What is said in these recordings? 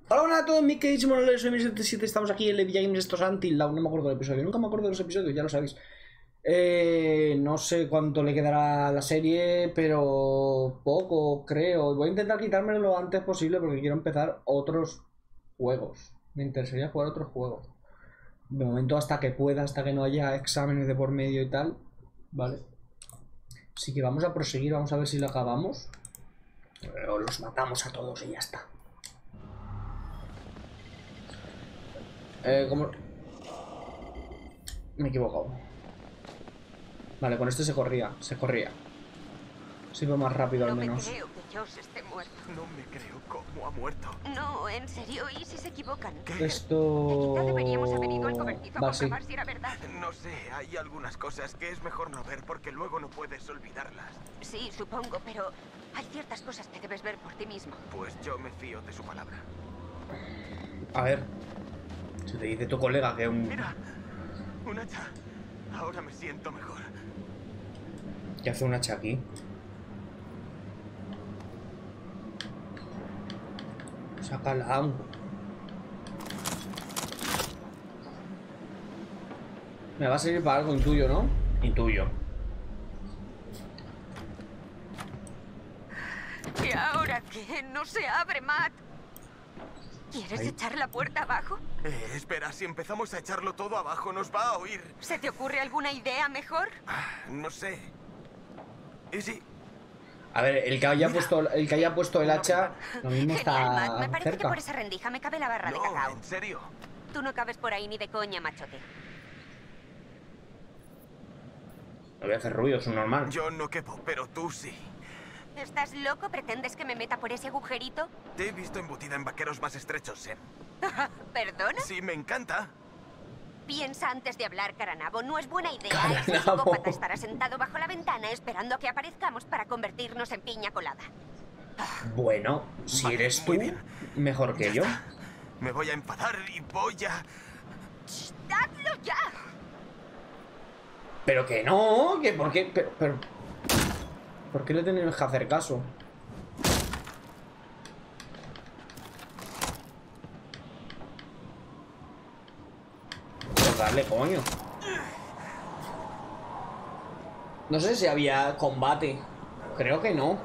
Hola, hola a todos, mis queridísimos, soy Mi77, estamos aquí en el Villa Games, esto es Until Dawn, no me acuerdo del episodio, nunca me acuerdo de los episodios, ya lo sabéis. No sé cuánto le quedará a la serie, pero poco, creo. Voy a intentar quitármelo lo antes posible porque quiero empezar otros juegos. Me interesaría jugar otros juegos. De momento hasta que pueda, hasta que no haya exámenes de por medio y tal, ¿vale? Así que vamos a proseguir, vamos a ver si lo acabamos. O los matamos a todos y ya está. ¿Cómo? Me he equivocado. Vale, con este se corría, Sí, va más rápido al menos. No me creo que Josh esté muerto. No me creo cómo ha muerto. No, en serio, ¿y si se equivocan? ¿Qué? Esto... Quizá deberíamos haber ido al cobertizo a Va, sí. comprobar si era verdad. No sé, hay algunas cosas que es mejor no ver porque luego no puedes olvidarlas. Sí, supongo, pero hay ciertas cosas que debes ver por ti mismo. Pues yo me fío de su palabra. A ver. Si te dice tu colega que un... Mira, un hacha. Ahora me siento mejor. ¿Qué hace un hacha aquí? Sácala. Me va a servir para algo, intuyo, ¿no? Intuyo. ¿Y ahora qué? No se abre, Matt. ¿Quieres echar la puerta abajo? Espera, si empezamos a echarlo todo abajo nos va a oír. ¿Se te ocurre alguna idea mejor? No sé. ¿Y si? A ver, el que haya puesto el hacha, lo mismo Genial, Matt. está Me parece que cerca. por esa rendija me cabe la barra de No, cacao. en serio. Tú no cabes por ahí ni de coña, machote. No voy a hacer ruido, es un normal. Yo no quepo, pero tú sí. ¿Estás loco? ¿Pretendes que me meta por ese agujerito? Te he visto embutida en vaqueros más estrechos, Sam. ¿Perdona? Sí, me encanta. Piensa antes de hablar, Caranabo. No es buena idea. Caranabo. Ese psicópata estará sentado bajo la ventana esperando a que aparezcamos para convertirnos en piña colada. Bueno, si Vale, eres muy tú, bien. mejor que Ya yo. está. Me voy a enfadar y voy a... ¡Hazlo ya! Pero que no, que por qué, pero... ¿Por qué le tenemos que hacer caso? Pues dale, coño. No sé si había combate. Creo que no.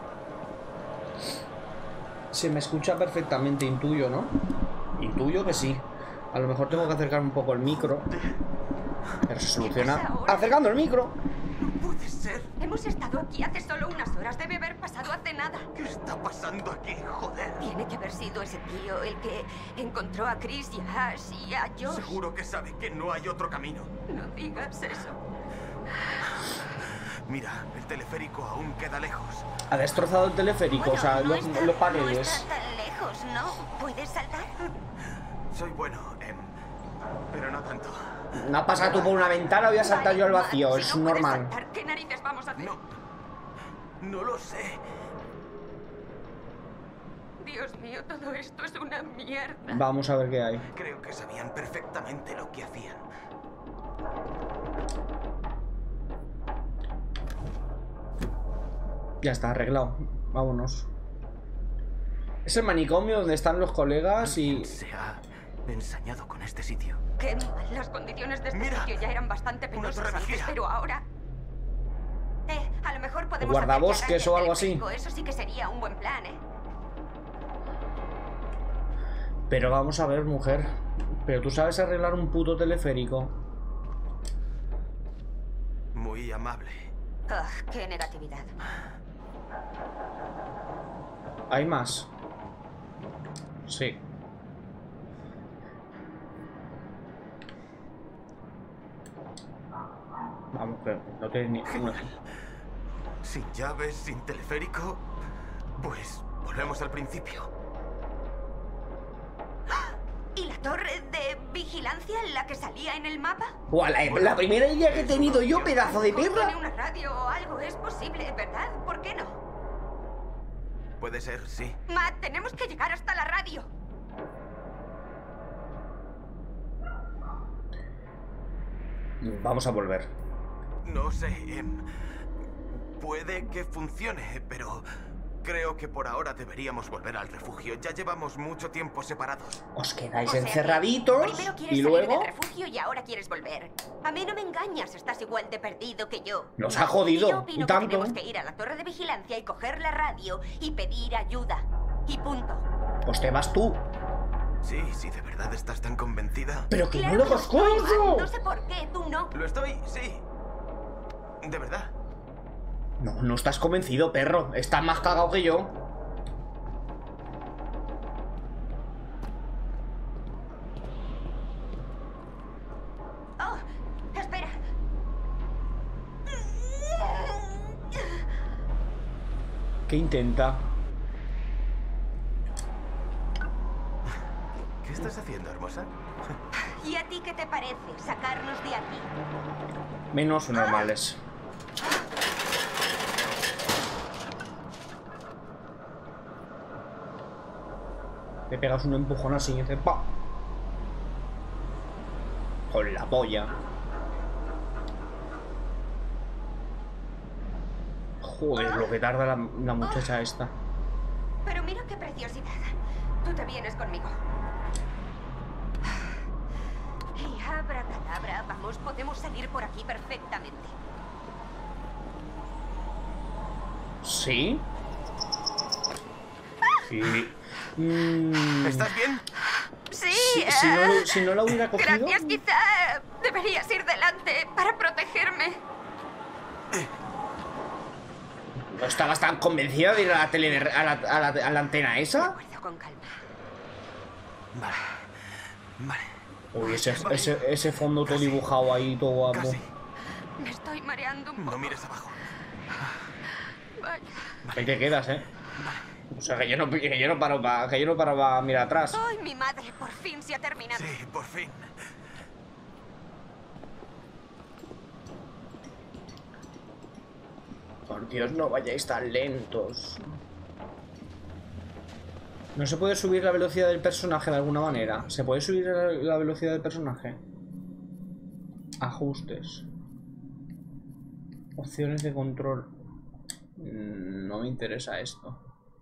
Se me escucha perfectamente, intuyo, ¿no? Intuyo que sí. A lo mejor tengo que acercar un poco el micro. Pero se soluciona pasa ahora? acercando el micro. No puede ser. Hemos estado aquí hace solo unas horas. Debe haber pasado hace nada. ¿Qué está pasando aquí, joder? Tiene que haber sido ese tío el que encontró a Chris y a Ash y a Josh. Seguro que sabe que no hay otro camino. No digas eso. Mira, el teleférico aún queda lejos. Ha destrozado el teleférico, Bueno, o sea, no los está tan paneles. lejos, ¿no? ¿Puedes saltar? Soy bueno, pero no tanto. No has pasado tú por una ventana, voy a saltar Vale, yo al Matt, vacío, si es no puedes normal. saltar, ¿qué narices vamos a hacer? No lo sé. Dios mío, todo esto es una mierda. Vamos a ver qué hay. Creo que sabían perfectamente lo que hacían. Ya está, arreglado. Vámonos. Es el manicomio donde están los colegas y... ¿Quién se ha ensañado con este sitio? Qué mal, las condiciones de este Mira, sitio ya eran bastante una penosas torre antes, vigía. pero ahora... a lo mejor podemos Guardabosques hacer que o arranque algo el así. teleférico. Eso sí que sería un buen plan, ¿eh? Pero vamos a ver, mujer. Pero tú sabes arreglar un puto teleférico. Muy amable. Qué negatividad. ¿Hay más? Sí. Vamos, pero no tienes ni... Sin llaves, sin teleférico, pues volvemos al principio. ¿Y la torre de vigilancia, la que salía en el mapa? Buah, la primera idea que he tenido yo, pedazo de Tiene perra. una radio o algo, es posible, ¿verdad? ¿Por qué no? Puede ser, sí. Matt, tenemos que llegar hasta la radio. Vamos a volver. No sé, puede que funcione, pero Creo que por ahora deberíamos volver al refugio. Ya llevamos mucho tiempo separados. Os quedáis O sea, encerraditos primero quieres y salir luego... del refugio y ahora quieres volver. A mí no me engañas, estás igual de perdido que yo. Nos ha jodido, Y yo opino y que tanto. tenemos que ir a la torre de vigilancia y coger la radio y pedir ayuda. Y punto. Pues te vas tú. Sí, sí, de verdad estás tan convencida. Pero que Claro no lo que hagas estoy, Matt. caso. No sé por qué, tú no. Lo estoy, sí. De verdad. No, no estás convencido, perro. Estás más cagado que yo. Oh, espera. ¿Qué intenta? ¿Qué estás haciendo, hermosa? ¿Y a ti qué te parece sacarnos de aquí? Menos normales. Le pegas un empujón así y dice ¡pa! Con la polla. Joder, lo que tarda la muchacha esta. Pero mira qué preciosidad. Tú te vienes conmigo. Y abracadabra, vamos, podemos salir por aquí perfectamente. ¿Sí? Sí. ¿Estás bien? Sí. Si no la hubiera cogido... Gracias, quizá deberías ir delante para protegerme. ¿No estabas tan convencida de ir a la tele a la antena De esa? acuerdo, con calma. Vale. Vale. Uy, ese fondo todo dibujado ahí, todo guapo. Casi. Me estoy mareando un poco. No mires abajo. Vaya. Ahí te quedas, ¿eh? O sea, que yo no paro para mirar atrás. Ay, mi madre, por fin se ha terminado. Sí, por fin. Por Dios, no vayáis tan lentos. ¿No se puede subir la velocidad del personaje de alguna manera? ¿Se puede subir la velocidad del personaje? Ajustes. Opciones de control. No me interesa esto.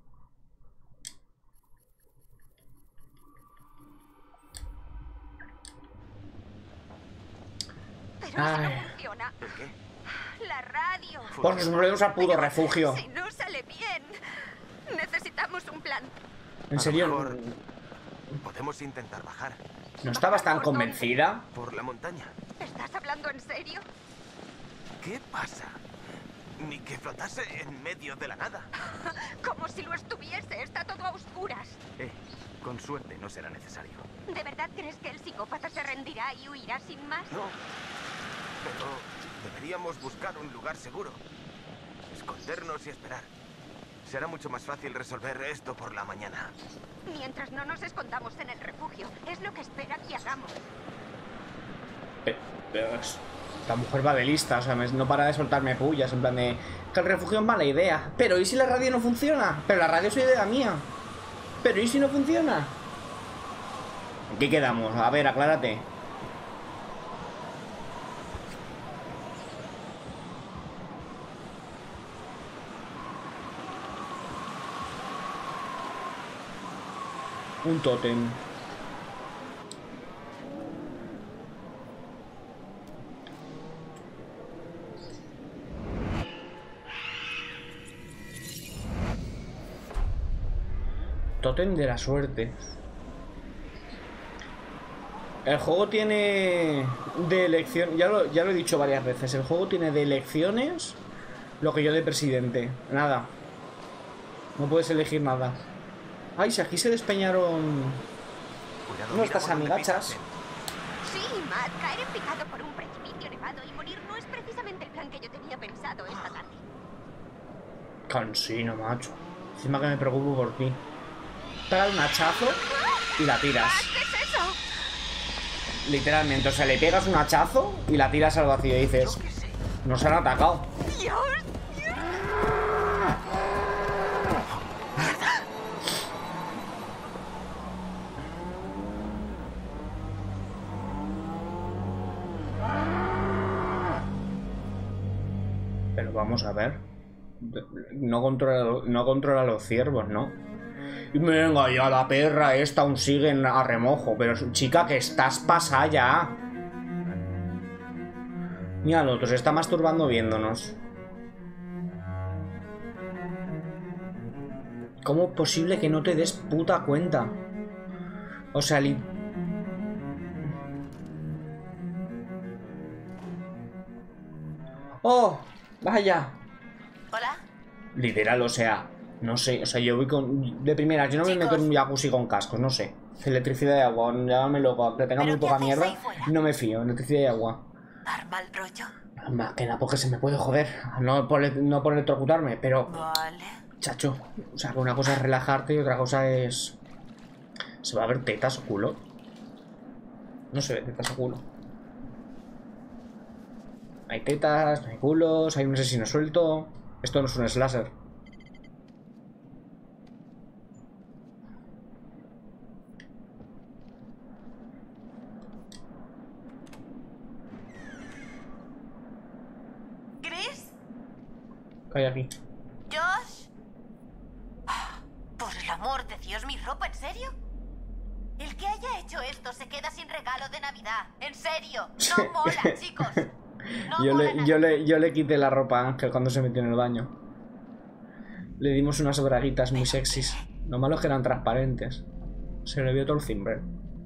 Pero eso Ay. no funciona. ¿El qué? La radio. Pues nos volvemos al puto Pero refugio. Si no sale bien, necesitamos un plan. En A serio, lo mejor podemos intentar bajar. ¿no estabas tan convencida? Por la montaña. ¿Estás hablando en serio? ¿Qué pasa? Ni que flotase en medio de la nada. Como si lo estuviese. Está todo a oscuras. Con suerte no será necesario. ¿De verdad crees que el psicópata se rendirá y huirá sin más? No. Pero deberíamos buscar un lugar seguro. Escondernos y esperar. Será mucho más fácil resolver esto por la mañana. Mientras no nos escondamos en el refugio. Es lo que espera que hagamos. La mujer va de lista, o sea, no para de soltarme pullas, en plan de que el refugio es mala idea. Pero ¿y si la radio no funciona? Pero la radio es idea mía. Pero ¿y si no funciona? ¿En qué quedamos? A ver, aclárate. Un tótem. Tótem de la suerte. El juego tiene de elección, ya lo he dicho varias veces, el juego tiene de elecciones lo que yo de presidente. Nada. No puedes elegir nada. Ay, si aquí se despeñaron Cuidado, nuestras mira por dónde amigachas. pisas, Sí, Matt, caer en picado por un precipicio nevado y morir no es precisamente el plan que yo tenía pensado esta tarde. Cansino, macho. Encima que me preocupo por ti. Pega un hachazo y la tiras. ¿Qué es eso? Literalmente, o sea, le pegas un hachazo y la tiras al vacío y dices, Yo qué sé. nos han atacado. ¡Dios! Pero vamos a ver. No controla los ciervos, ¿no? Y venga, ya la perra esta aún sigue a remojo. Pero chica, que estás pasada ya. Mira, el otro se está masturbando viéndonos. ¿Cómo es posible que no te des puta cuenta? O sea, ¡oh! ¡Vaya! ¿Hola? Literal, o sea, no sé. O sea, yo voy con... De primera, yo no me meto en un jacuzzi con cascos, no sé. Electricidad y agua, llámame loco. Que tenga muy poca mierda, no me fío. Electricidad y agua. ¿Dar mal rollo? Más que nada porque se me puede joder. No por electrocutarme, pero... Vale. Chacho, o sea, que una cosa es relajarte y otra cosa es... ¿Se va a ver tetas o culo? No se ve tetas o culo. Hay tetas, hay culos, hay un asesino suelto. Esto no es un slasher. ¿Chris? ¿Qué hay aquí? ¿Josh? Por el amor de Dios, ¿mi ropa? ¿En serio? El que haya hecho esto se queda sin regalo de Navidad. En serio, no mola, chicos. No Yo le quité la ropa a Ángel cuando se metió en el baño. Le dimos unas braguitas muy sexys. Lo malo es que eran transparentes. Se le vio todo el cimbre.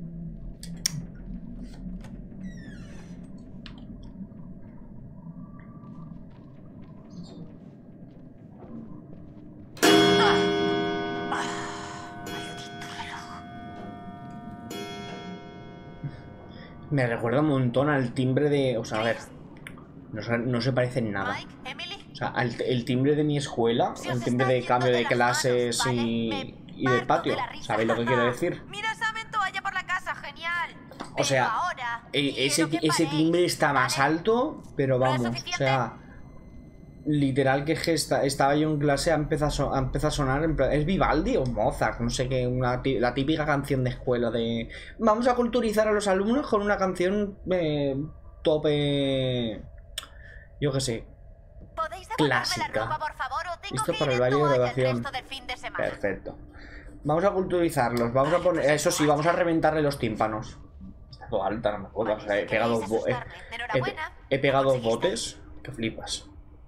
Me recuerda un montón al timbre de... O sea, a ver... No se parece en nada. O sea, el timbre de mi escuela, el timbre de cambio de clases y del patio. ¿Sabéis lo que quiero decir? Mira, Saben toalla por la casa, genial. O sea, ese timbre está más alto, pero vamos, o sea... Literal que estaba yo en clase, empieza a sonar en plan, ¿es Vivaldi o Mozart? No sé qué, la típica canción de escuela de... Vamos a culturizar a los alumnos con una canción tope... Yo qué sé. Clásica. La ropa, por favor, o tengo Esto que para ir el baile de en toalla graduación. el resto del fin de semana. Perfecto. Vamos a culturizarlos, vamos a poner... Eso sí, vamos a reventarle los tímpanos. Está todo alta, no me acuerdo. O sea, he pegado dos botes que flipas.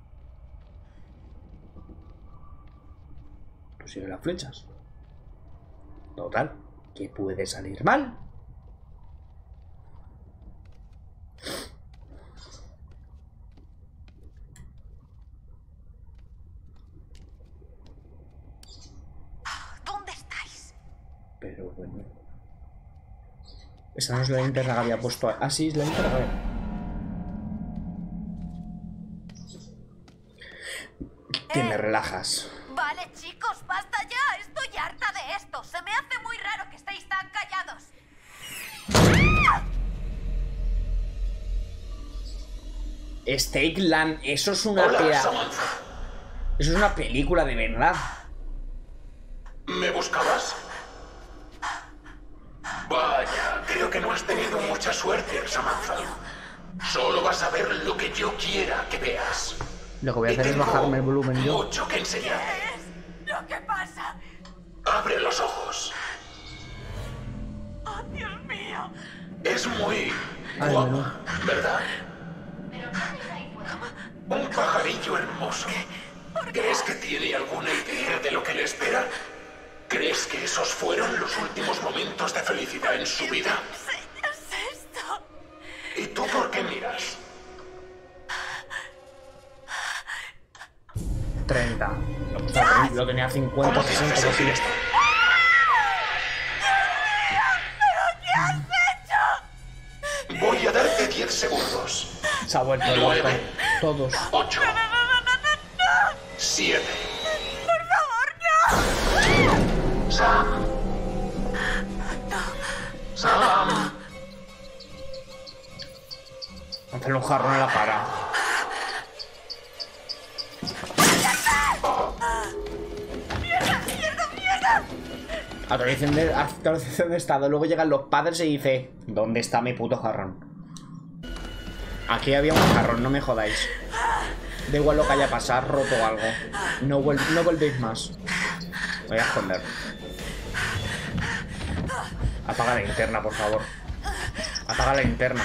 Sigue las flechas. Total, ¿qué puede salir mal? ¿Dónde estáis? Pero bueno. Esa no es la linterna que había puesto. Ah, sí, es la linterna que había. Que me relajas. Vale, chicos, basta ya. Estoy harta de esto. Se me hace muy raro que estéis tan callados. Stakeland, eso es una Eso es una película de verdad. ¿Me buscabas? Vaya, creo que no has tenido mucha suerte, Samantha. Solo vas a ver lo que yo quiera que veas. Lo que voy a hacer es bajarme el volumen yo. Mucho que enseñarte. ¿Qué es lo que pasa? Abre los ojos. ¡Oh, Dios mío! Es muy Ay, guapo, menú. ¿verdad? Un pajarillo hermoso. ¿Crees que tiene alguna idea de lo que le espera? ¿Crees que esos fueron los últimos momentos de felicidad en su vida? ¿Qué es esto? ¿Y tú por qué miras? 30. Lo tenía 50, ¿Cómo te 60, hace sentir esto? Voy a darte 10 segundos. Se ha vuelto loco. 9, Todos. 8, 7. ¡Por favor, no! Sam. Sam. Hacerle un jarrón en la cara. Actualización de estado. Luego llegan los padres y dice: ¿dónde está mi puto jarrón? Aquí había un jarrón, no me jodáis. Da igual lo que haya pasado, roto o algo. No volvéis más. Voy a esconder. Apaga la linterna, por favor. Apaga la linterna.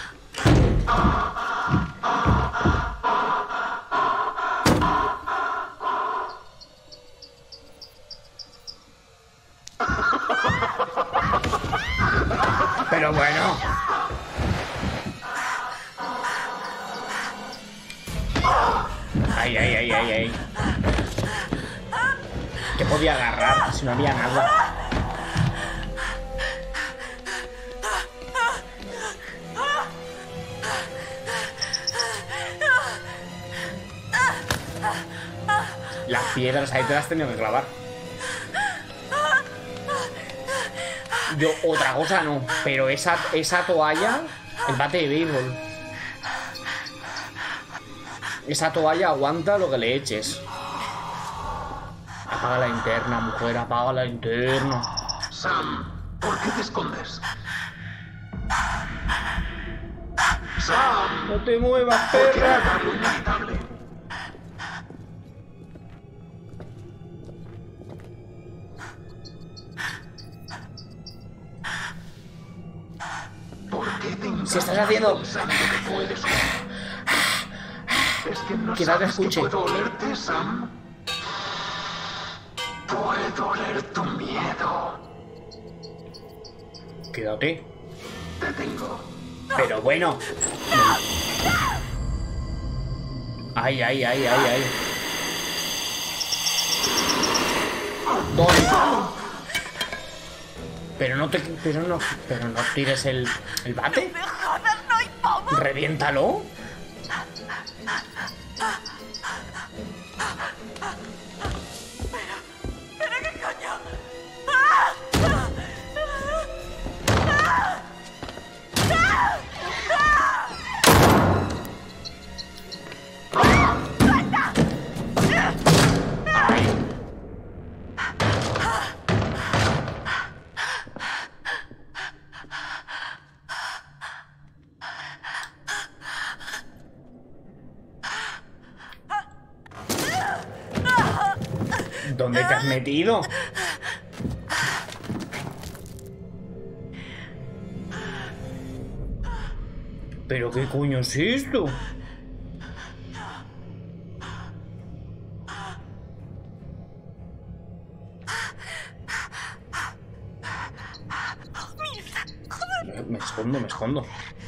Pero bueno. Ay, ay, ay, ay, ay. ¿Qué podía agarrar si no había nada? Las piedras ahí te las has tenido que clavar. Yo otra cosa no, pero esa toalla, el bate de béisbol. Esa toalla aguanta lo que le eches. Apaga la linterna, mujer, apaga la linterna. Sam, ¿por qué te escondes? Sam, No te muevas, ¿por qué perra. negar lo inevitable? ¿Por qué te Si estás haciendo... pensando que puedes? ¿Es que no Quizás te sabes que escuche. puedo olerte, Sam? Puedo oler tu miedo. Quédate. Te tengo. Pero bueno. Ay, ay, ay, ay, ay. ¿Dónde? Pero no tires el bate. ¡Me jodas, no hay pomo! Reviéntalo. ¿Pero qué coño? ¿Dónde te has metido? ¿Pero qué coño es esto? Me escondo.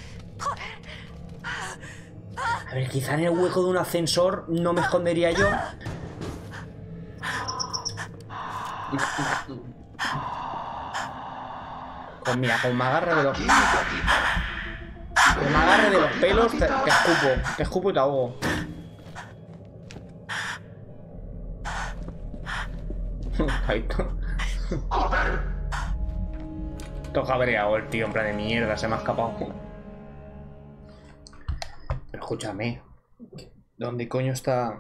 A ver, quizá en el hueco de un ascensor no me escondería yo. Pues mira, como me agarre de los... Como me agarre de los pelos, te escupo y te ahogo. Ahí ¡Joder! todo cabreado el tío, en plan de mierda, se me ha escapado. Pero escúchame, ¿dónde coño está...?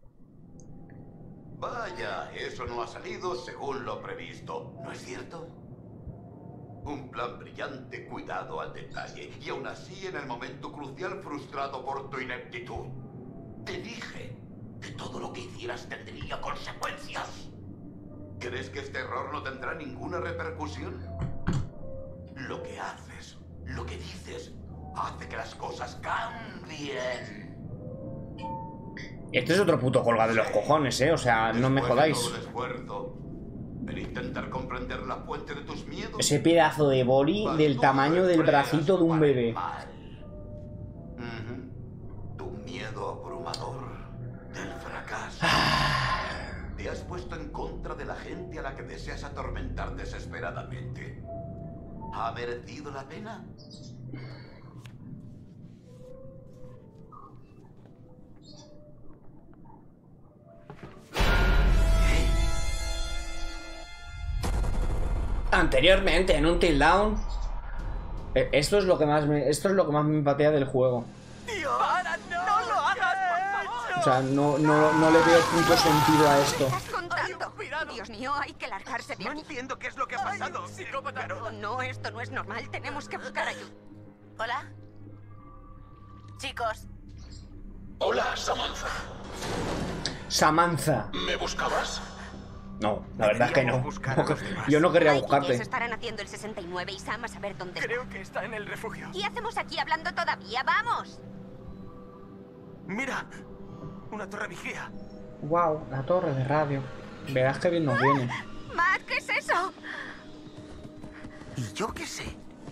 Vaya, eso no ha salido según lo previsto, ¿no es cierto? Un plan brillante, cuidado al detalle, y aún así en el momento crucial frustrado por tu ineptitud. Te dije que todo lo que hicieras tendría consecuencias. ¿Crees que este error no tendrá ninguna repercusión? Lo que haces, lo que dices, hace que las cosas cambien. Este es otro puto colgado de los cojones, o sea, no me jodáis. Después de todo el esfuerzo, en intentar comprender la fuente de tus miedos, Ese pedazo de boli del tamaño del bracito de un bebé. Tu miedo abrumador del fracaso. Te has puesto en contra de la gente a la que deseas atormentar desesperadamente. ¿Ha merecido la pena? Anteriormente, en Until Dawn. Esto es lo que más me patea del juego. ¡Para, no lo hagas, por favor! O sea, no le veo punto sentido a esto. ¿Qué estás contando? Dios mío, hay que largarse de No aquí. entiendo qué es lo que ha pasado. Oh, no, esto no es normal. Tenemos que buscar ayuda. ¿Hola? Chicos, Hola, Samantha. Samantha. ¿Me buscabas? No, la verdad es que no. Deberíamos buscar a los demás. Yo no querría Mike y buscarte. Jess estarán haciendo el 69 y Sam a saber dónde está. Creo que está en el refugio. ¿Qué hacemos aquí hablando todavía? ¡Vamos! Mira, una torre vigía. Wow, la torre de radio. Verás que bien nos viene. Matt, ¿qué es eso? ¿Y yo qué sé?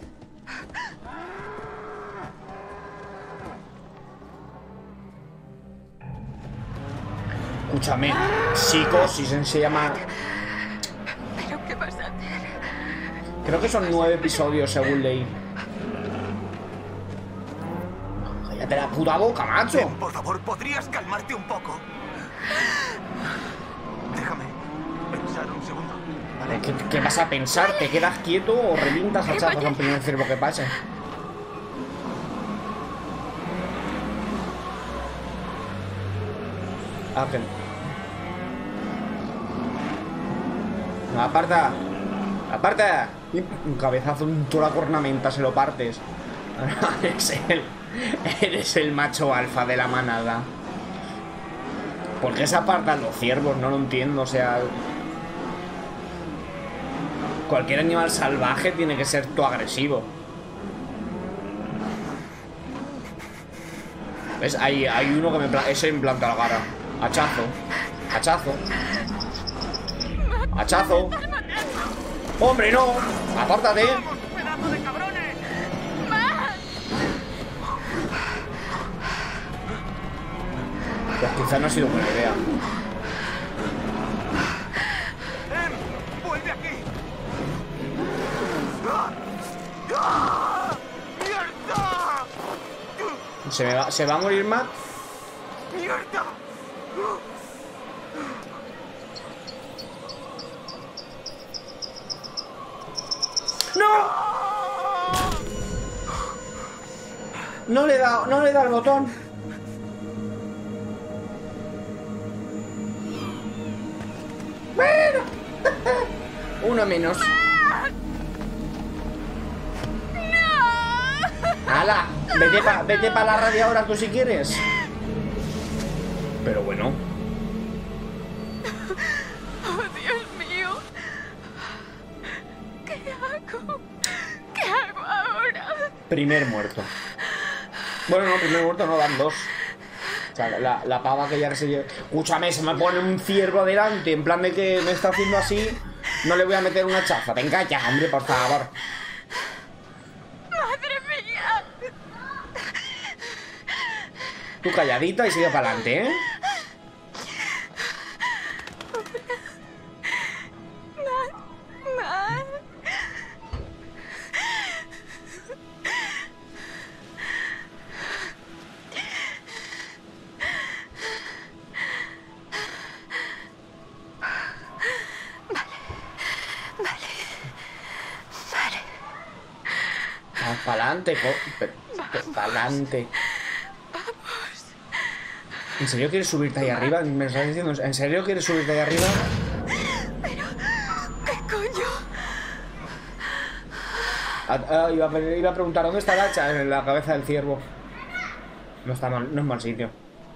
Escúchame, Psicosis se llama. ¿Pero qué vas a hacer? Creo que son 9 episodios según leí. Cállate la puta boca, macho. Por favor, ¿podrías calmarte un poco? Déjame pensar un segundo. Vale, ¿qué vas a pensar? ¿Te quedas quieto o revientas a chazos al primer ciervo que pase? Ángel. No, aparta. ¡Aparta! Un cabezazo, toda la cornamenta, se lo partes. Eres el macho alfa de la manada. ¿Por qué se apartan los ciervos? No lo entiendo, o sea... Cualquier animal salvaje tiene que ser todo agresivo. ¿Ves? Hay uno que ese me planta la cara. Hachazo. Hachazo. Hachazo. ¡Hombre, no! ¡Apártate! ¡Pedazo de cabrones! Pues quizás no ha sido buena idea. ¡Vuelve aquí! ¡Ah! ¡Mierda! ¿Se va a morir Matt? ¡Mierda! ¡No! No le da el botón. Bueno. Uno menos. ¡Hala! Vete pa la radio ahora tú si quieres. Pero bueno. ¡Oh, Dios mío! ¿Qué hago? ¿Qué hago ahora? Primer muerto. Bueno, no, primer muerto no, dan 2. O sea, la pava que ya que se lleva. Escúchame, se me pone un ciervo delante. En plan de que me está haciendo así. No le voy a meter una chafa. Venga ya, hombre, por favor. ¡Madre mía! Tú calladita y sigue para adelante, ¿eh? Para adelante, para adelante. Vamos. ¿En serio quieres subirte ahí arriba? ¿Me estás diciendo? ¿En serio quieres subirte ahí arriba? Pero, ¿qué coño? Iba a preguntar ¿dónde está el hacha? En la cabeza del ciervo. No está mal, no es mal sitio.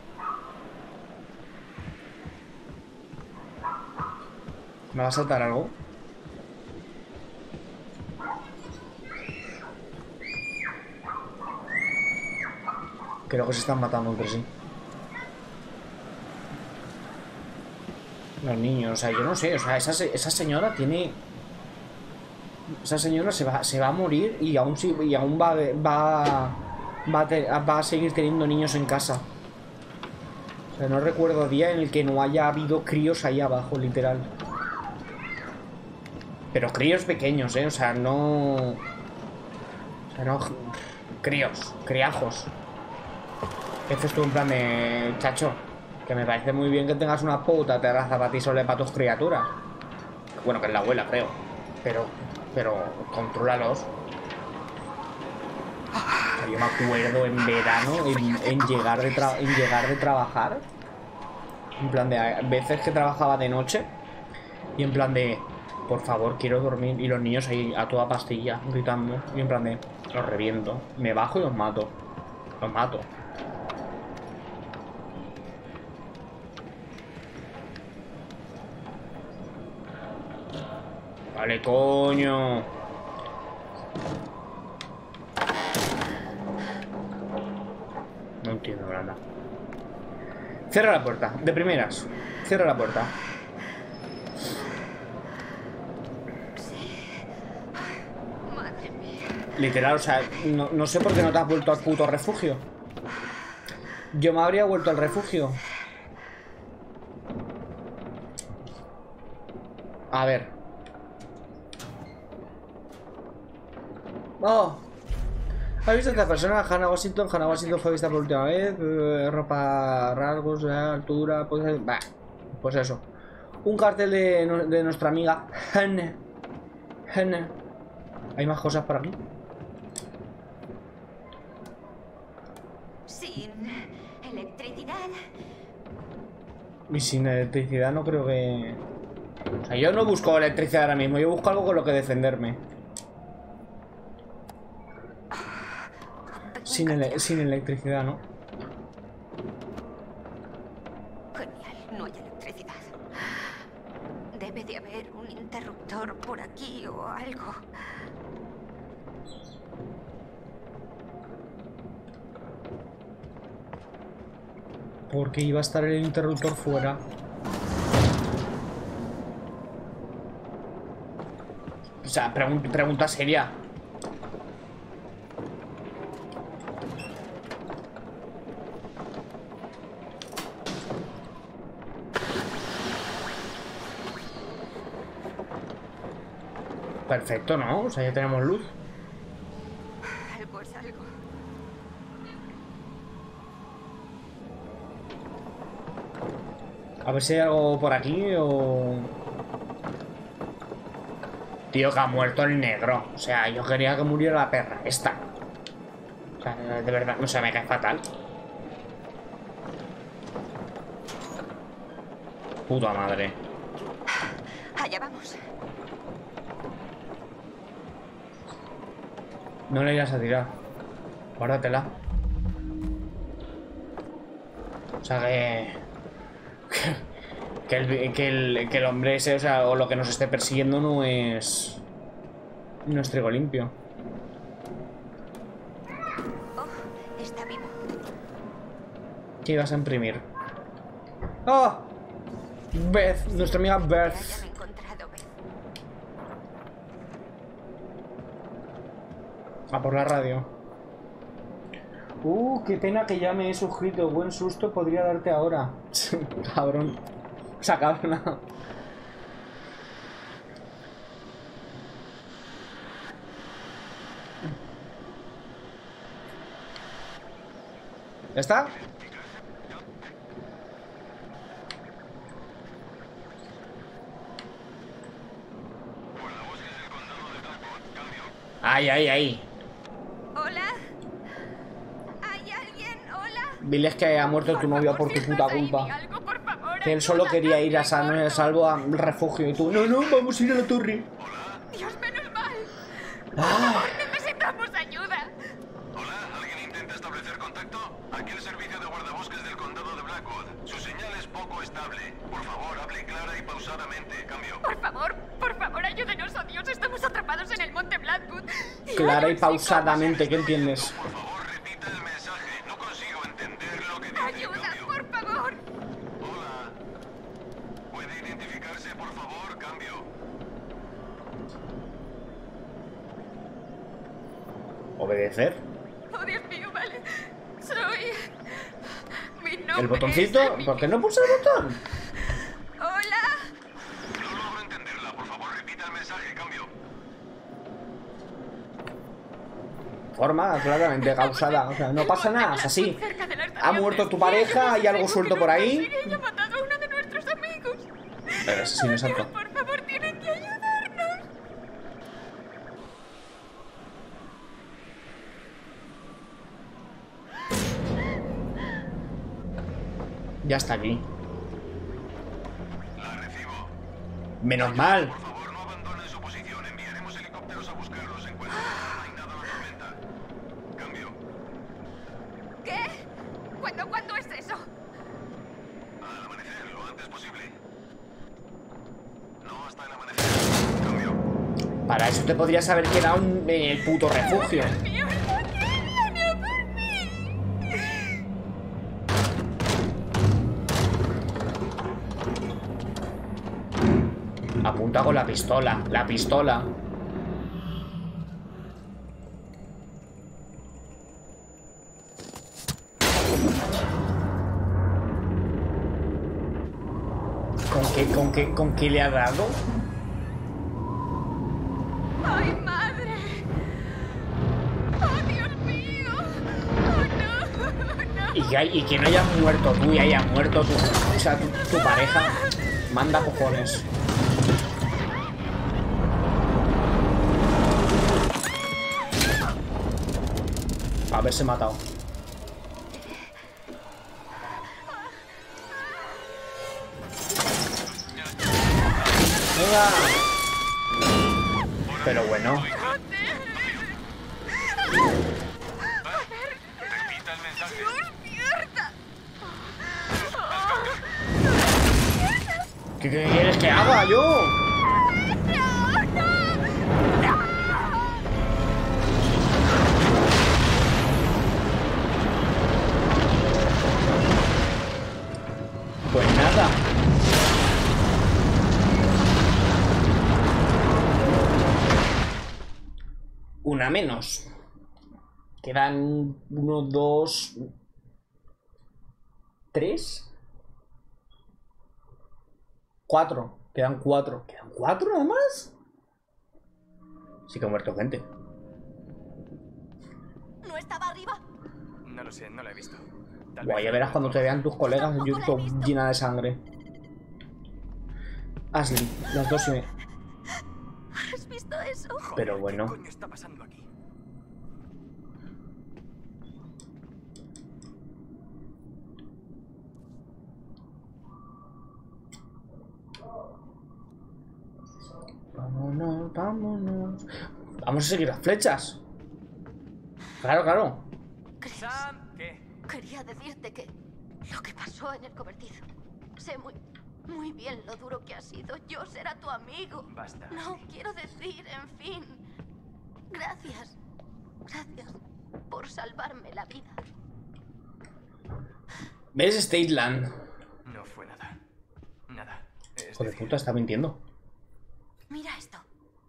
¿Me va a saltar algo? Creo que se están matando entre sí. Los niños, o sea, yo no sé, o sea, esa señora tiene... Esa señora se va a morir y aún va a seguir teniendo niños en casa. O sea, no recuerdo día en el que no haya habido críos ahí abajo, literal. Pero críos pequeños, o sea, no... O sea, no... Críos, criajos. Este es tú en plan de... Chacho, que me parece muy bien que tengas una puta terraza para ti sola y para tus criaturas. Bueno, que es la abuela, creo. Pero contrólalos. Yo me acuerdo en verano en llegar de trabajar. En plan de veces que trabajaba de noche. Y en plan de... Por favor, quiero dormir. Y los niños ahí a toda pastilla gritando. Y en plan de... Los reviento. Me bajo y los mato. Los mato. Vale, coño. No entiendo nada. Cierra la puerta, de primeras. Cierra la puerta. Madre mía. Literal, o sea, no sé por qué no te has vuelto al puto refugio. Yo me habría vuelto al refugio. A ver. Oh. ¿Has visto a esta persona? Hannah Washington. Hannah Washington fue vista por última vez. Ropa, rasgos, altura. Pues, bah, pues eso. Un cartel de nuestra amiga Hannah. Hannah. ¿Hay más cosas por aquí? Sin electricidad. Y sin electricidad no creo que... O sea, yo no busco electricidad ahora mismo. Yo busco algo con lo que defenderme. Sin electricidad, ¿no? Genial, no hay electricidad. Debe de haber un interruptor por aquí o algo. Porque iba a estar el interruptor fuera. O sea, pregunta seria. Perfecto, ¿no? O sea, ya tenemos luz. Algo es algo. A ver si hay algo por aquí o... Tío, que ha muerto el negro. O sea, yo quería que muriera la perra esta. O sea, de verdad, no sé, me cae fatal. Puta madre. Allá vamos. No le irás a tirar. Guárdatela. O sea que el hombre ese, o sea, o lo que nos esté persiguiendo no es trigo limpio. Oh, está vivo. ¿Qué ibas a imprimir? ¡Oh! Beth, nuestra amiga Beth. Ya me he encontrado, Beth. A por la radio. Qué pena que ya me he suscrito. Buen susto podría darte ahora. Cabrón. O sea, cabrón. ¿Ya está? Ahí, ahí, ahí. Hola. ¿Hay alguien? Hola. Diles que ha muerto tu novio por tu puta culpa. Algo, por favor, Que él solo quería ir a sano y salvo al refugio. Y tú, no, no, vamos a ir a la torre. Dios, menos mal. Ah. Necesitamos ayuda. Hola, ¿alguien intenta establecer contacto? Aquí el servicio de guardabosques del condado de Blackwood. Su señal es poco estable. Por favor, hable clara y pausadamente. Cambio. Por favor, ayúdenos, oh Dios. Estamos atrapados en el monte Blackwood. Clara y pausadamente, ¿qué entiendes? Por favor, repita el mensaje. No consigo entender lo que dice. Ayuda, Cambio. por favor. Hola. ¿Puede identificarse, por favor? Cambio. Obedecer. Oh, Dios mío, vale. Soy... Mi nombre ¿El botoncito? es... ¿Por qué no puse el botón? Hola. No logro entenderla. Por favor, repita el mensaje. Cambio. Forma claramente causada. O sea, no pasa nada, es así. Ha muerto tu pareja, hay algo suelto por ahí. Ella ha matado a uno de nuestros amigos. Pero asesino Oh, Dios, exacto. por favor, tienen que ayudarnos. Ya está aquí. La recibo. Menos mal. Por favor, no abandonen su posición. Enviaremos helicópteros a buscarlos en cuanto no hay nada la tormenta. Cambio. ¿Qué? ¿Cuándo es eso? Al amanecer, lo antes posible. No hasta el amanecer. Cambio. Para eso te podrías haber quedado en el puto refugio. Apunta con la pistola. La pistola. ¿Con qué le ha dado? ¡Ay, madre! ¡Oh, Dios mío! ¡Oh, no! Y que no hayas muerto tú y haya muerto tu, o sea, tu pareja. Manda cojones. Haberse matado. Venga. Pero bueno. Repita el mensaje. ¿Qué quieres que haga yo? Pues nada. Una menos. Quedan 1, 2, 3, 4. Quedan 4. ¿Quedan 4 nada más? Sí que ha muerto gente. ¿No estaba arriba? No lo sé, no lo he visto. Buah, ya verás cuando te vean tus colegas en YouTube llena de sangre. Ashley, las dos y me... ¿Has visto eso? Pero bueno. ¿Qué coño está pasando aquí? Vámonos, vámonos. Vamos a seguir las flechas. Claro, claro. Sam, ¿qué? Quería decirte que lo que pasó en el cobertizo. Sé muy bien lo duro que ha sido. Yo será tu amigo. Basta. No, quiero decir, en fin. Gracias. Gracias por salvarme la vida. ¿Ves Stateland? No fue nada. Nada. Es Hijo de decir, puta, está mintiendo. Mira esto.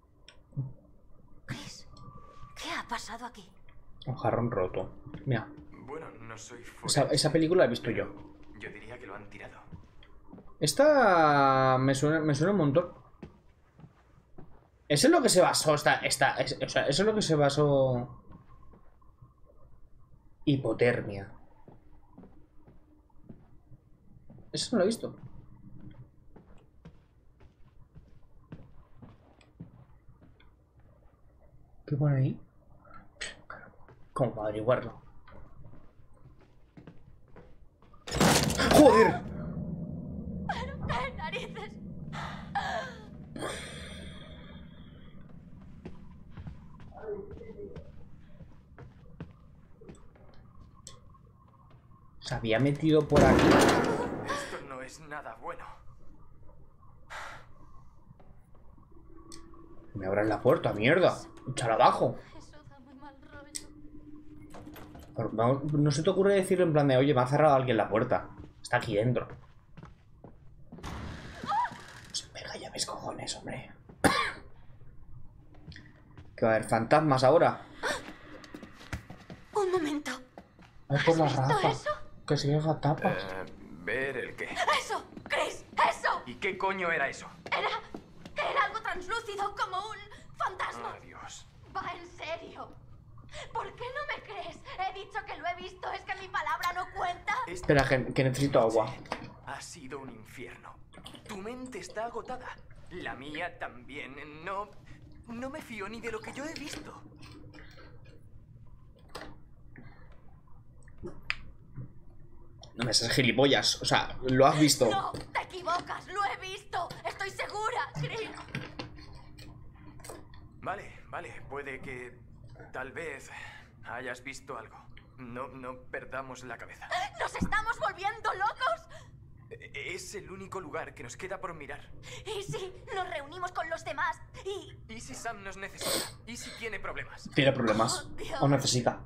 Chris, ¿qué ha pasado aquí? Un jarrón roto. Mira, bueno, no soy fuerte. esa película la he visto yo. Yo diría que lo han tirado. Esta me suena un montón. Eso es lo que se basó o sea, eso es lo que se basó Hipotermia. Eso no lo he visto. ¿Qué pone ahí? ¿Cómo para averiguarlo? ¡Joder! ¿Qué narices? Se había metido por aquí. Esto no es nada bueno. Me abran la puerta, mierda. Échala abajo. Eso da muy mal rollo. Pero vamos, no se te ocurre decirlo en plan de, oye, me ha cerrado alguien la puerta. Está aquí dentro. Pues venga, ya ves cojones, hombre. Que va a haber fantasmas ahora. Un momento. Ay, por la ¿Has visto raja. eso? Que se lleva tapas. Ver el qué. ¡Eso! ¡Chris! ¡Eso! ¿Y qué coño era eso? Era algo translúcido como un fantasma. Oh, Dios. Va en serio. ¿Por qué no me crees? He dicho que lo he visto. ¿Es que mi palabra no cuenta? Espera, que necesito agua. Ha sido un infierno. Tu mente está agotada. La mía también. No me fío ni de lo que yo he visto. No me seas gilipollas. O sea, lo has visto. No, te equivocas. Lo he visto. Estoy segura, Chris. Vale. Puede que tal vez hayas visto algo. No perdamos la cabeza. ¿Nos estamos volviendo locos? Es el único lugar que nos queda por mirar. ¿Y si nos reunimos con los demás? ¿Y si Sam nos necesita? ¿Y si tiene problemas? Tiene problemas. Oh, Dios. O necesita.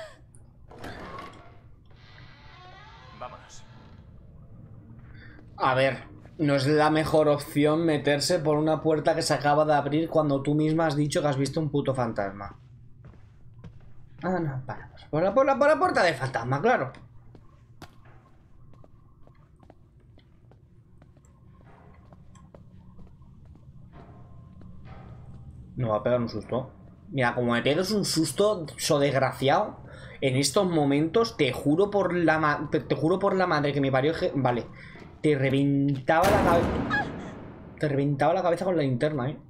Vámonos. A ver, no es la mejor opción meterse por una puerta que se acaba de abrir cuando tú misma has dicho que has visto un puto fantasma. Ah, no, para. Por la puerta del fantasma, claro. Me va a pegar un susto. Mira, como me pegues un susto, so desgraciado, en estos momentos, te juro por la madre que me parió. Vale, te reventaba la cabeza. Te reventaba la cabeza con la linterna, ¿eh?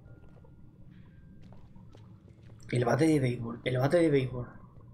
El bate de béisbol, el bate de béisbol.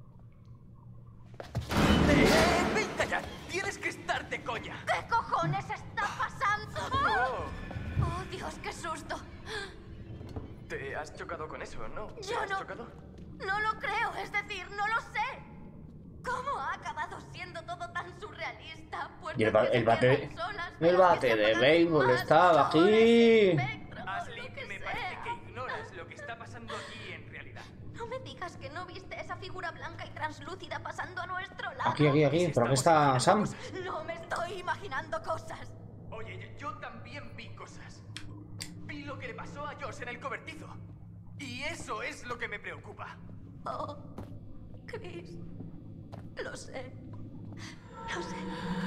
¡Venga ya! ¡Tienes que estar de coña! ¿Qué cojones está pasando? Oh. ¡Oh, Dios, qué susto! ¿Te has chocado con eso, no? ¿Te Yo has no. chocado? No lo creo, es decir, no lo sé. ¿Cómo ha acabado siendo todo tan surrealista? Y el bate de de béisbol estaba aquí. Ashley, me parece que ignoras lo que está pasando aquí en realidad. No me digas que no viste esa figura blanca y translúcida pasando a nuestro lado. Aquí, ¿pero aquí está Sam? No me estoy imaginando cosas. Oye, yo también vi cosas. Vi lo que le pasó a Josh en el cobertizo. Y eso es lo que me preocupa. Oh, Chris. Lo sé. Lo sé.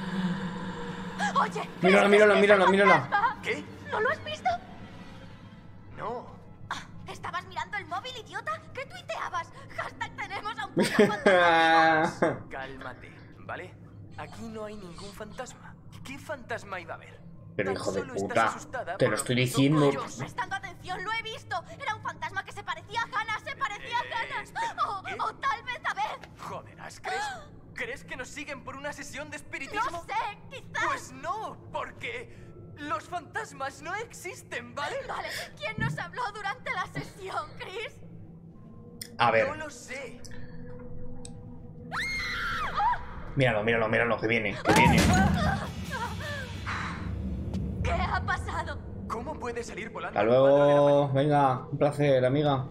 Oye. Mírala. ¿Qué? ¿No lo has visto? No. ¿Estabas mirando el móvil, idiota? ¿Qué tuiteabas? Hashtag tenemos a un puto fantasma. Cálmate, ¿vale? Aquí no hay ningún fantasma. ¿Qué fantasma iba a haber? Pero Tan hijo de solo estás puta, asustada te por lo estoy que no diciendo. ocurrió. Dios, prestando atención, lo he visto. Era un fantasma que se parecía a Hannah, se parecía a Hannah. espera, ¿qué? O tal vez a Beth. Joderás, ¿crees que nos siguen por una sesión de No espiritismo? sé, quizás. Pues no, porque los fantasmas no existen, ¿vale? Vale, ¿quién nos habló durante la sesión, Chris? A ver, No lo sé. míralo, que viene. ¿Qué ha pasado? ¿Cómo puede salir volando? Hasta el cuadro de la luego, venga, un placer, amiga.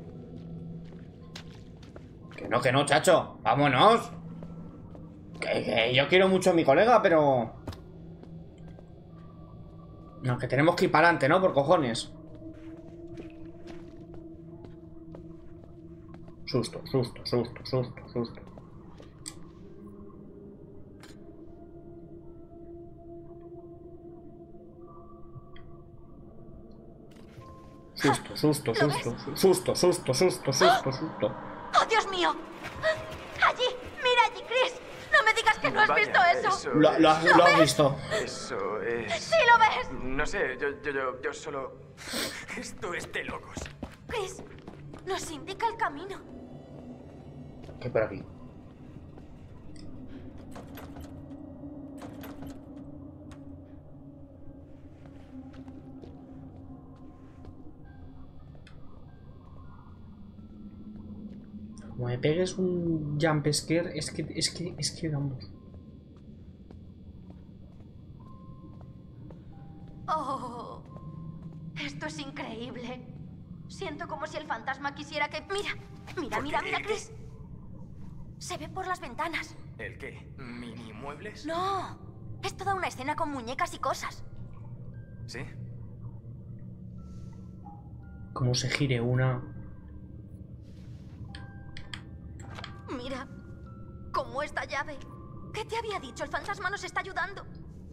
Que no, chacho, vámonos. Que yo quiero mucho a mi colega, pero... No, que tenemos que ir para adelante, ¿no? Por cojones. Susto. Susto. ¡Oh, Dios mío! ¡Allí! ¡Mira allí, Chris! ¡No me digas que no has Vaya, visto eso! Lo has visto. Eso es... ¡Sí lo ves! No sé, yo solo... Esto es de locos. Chris, nos indica el camino. ¿Qué por aquí? Como me pegues un jump scare, es que vamos. Oh, esto es increíble. Siento como si el fantasma quisiera que... Mira, Chris. Se ve por las ventanas. ¿El qué? ¿Mini muebles? No, es toda una escena con muñecas y cosas. ¿Sí? Como se gire una... Mira, como esta llave. ¿Qué te había dicho? El fantasma nos está ayudando.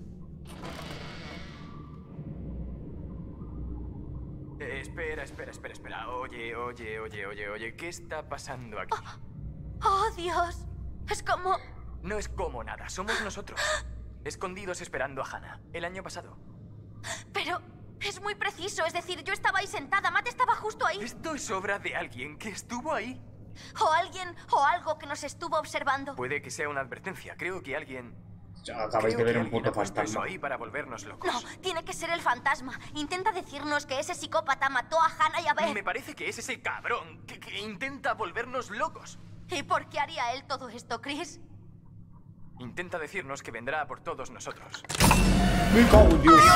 Espera. Oye, ¿qué está pasando aquí? ¡Oh, Dios! Es como... No es como nada, somos nosotros. Escondidos esperando a Hannah, el año pasado. Pero es muy preciso, es decir, yo estaba ahí sentada, Matt estaba justo ahí. Esto es obra de alguien que estuvo ahí. O alguien o algo que nos estuvo observando. Puede que sea una advertencia, creo que alguien... Acabáis de ver un puto ha puesto eso fantasma. ahí para volvernos locos. No, tiene que ser el fantasma. Intenta decirnos que ese psicópata mató a Hannah y a Beth. Me parece que es ese cabrón que intenta volvernos locos. ¿Y por qué haría él todo esto, Chris? Intenta decirnos que vendrá a por todos nosotros. ¡Me cago en Dios!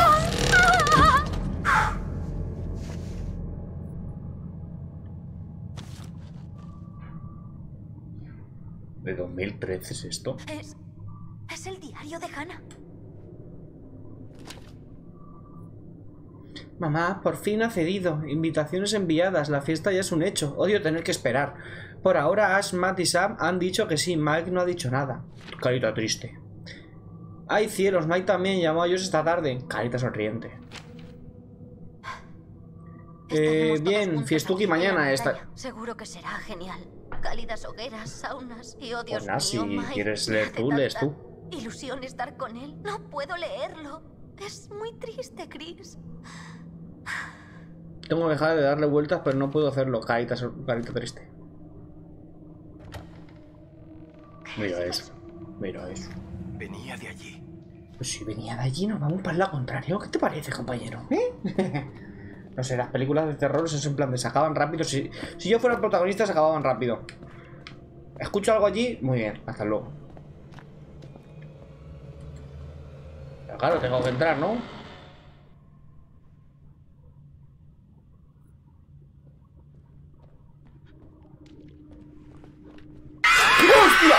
¿De 2013 es esto? Es el diario de Hannah. Mamá, por fin ha cedido. Invitaciones enviadas. La fiesta ya es un hecho. Odio tener que esperar. Por ahora Ash, Matt y Sam han dicho que sí. Mike no ha dicho nada. Carita triste. ¡Ay, cielos! Mike también llamó a ellos esta tarde. Carita sonriente. Bien, fiestuki mañana. Seguro que será genial. Cálidas hogueras, saunas y oh, Dios Pues nada, si mío, Mike, quieres leer tú, lees tú. Ilusión estar con él. No puedo leerlo. Es muy triste, Chris. Tengo que dejar de darle vueltas, pero no puedo hacerlo. Carita triste. Mira eso. Mira eso. Venía de allí. Pues si venía de allí, nos vamos para el lado contrario. ¿Qué te parece, compañero? No sé, las películas de terror es en plan de se acaban rápido. Si yo fuera el protagonista, se acababan rápido. Escucho algo allí, muy bien, hasta luego. Pero claro, tengo que entrar, ¿no? ¡Hostia!